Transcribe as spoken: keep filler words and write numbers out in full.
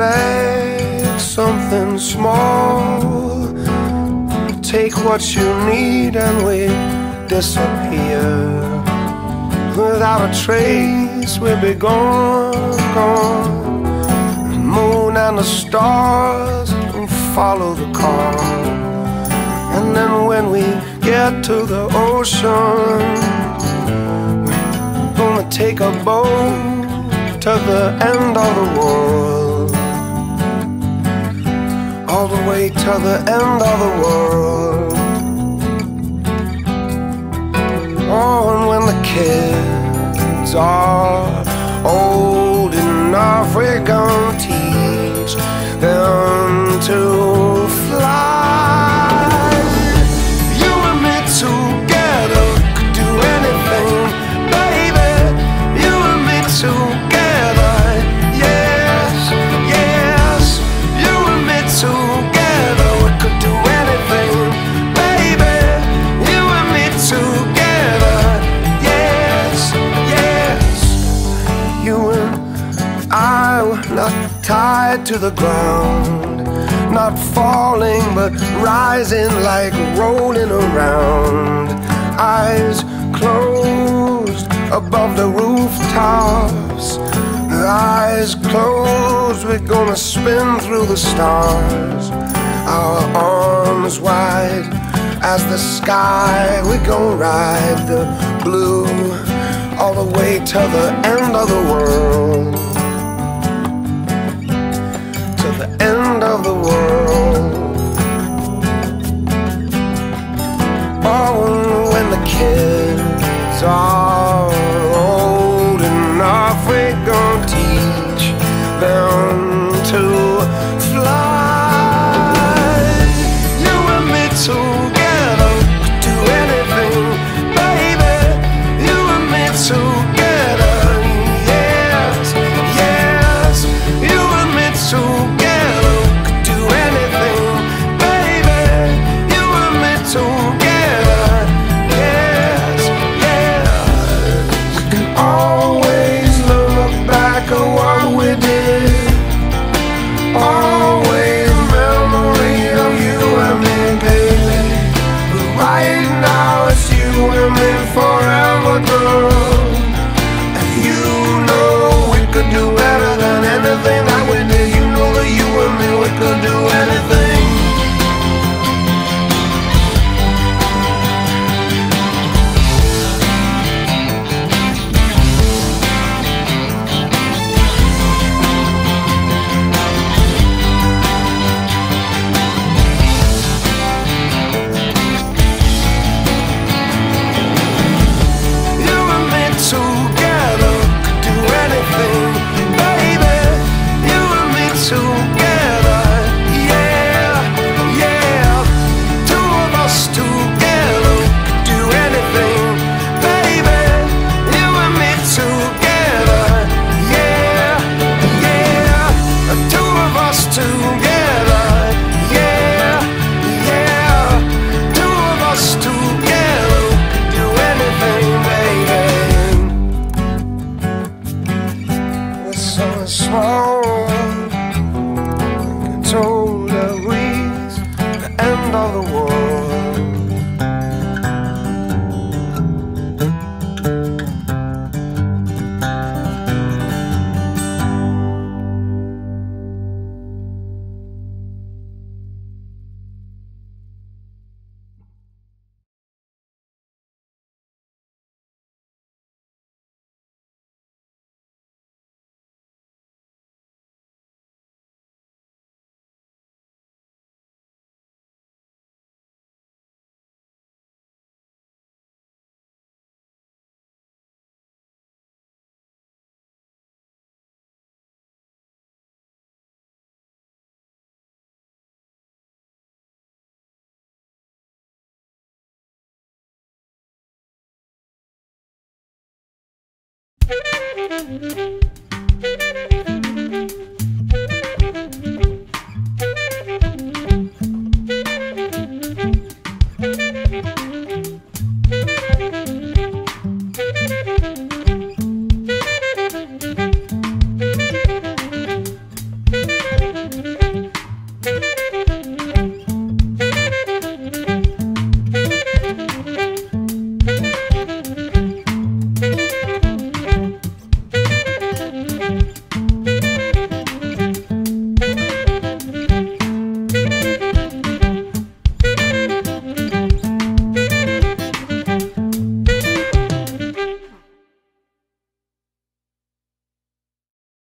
bag, something small. Take what you need and we disappear. Without a trace we'll be gone, gone. The moon and the stars will follow the car. And then when we get to the ocean, we're gonna take a boat to the end of the world, all the way to the end of the world. Oh, and when the kids are old enough, we're gonna teach them to fly. You and me together could do anything, baby. You and me together, yes, yes. You and me together, we could do anything, baby. You and me together, yes, yes. You and I were not tied to the ground, not falling but rising, like rolling around. Eyes closed above the rooftops, eyes closed, we're gonna spin through the stars. Our arms wide as the sky, we're gonna ride the blue all the way to the end of the world, to the end of the world. Oh, when the kids are old enough, we're gonna teach them to fly. You and me together could do anything, baby. You and me together, yes, yes. You and me together could do anything, baby. You and me together, yes, yes. We can always look back at what we did, always a memory of you and me, baby. But right now it's you and me forever, girl. And you know we could do better than anything that we did. You know that you and me, we could do anything. You and me together could do anything, baby. You and me together, yeah, yeah. Two of us together could do anything, baby. You and me together, yeah, yeah. Two of us together, yeah, yeah. Two of us together could do anything, baby. We're so small, told that we's the end of the world. Thank you.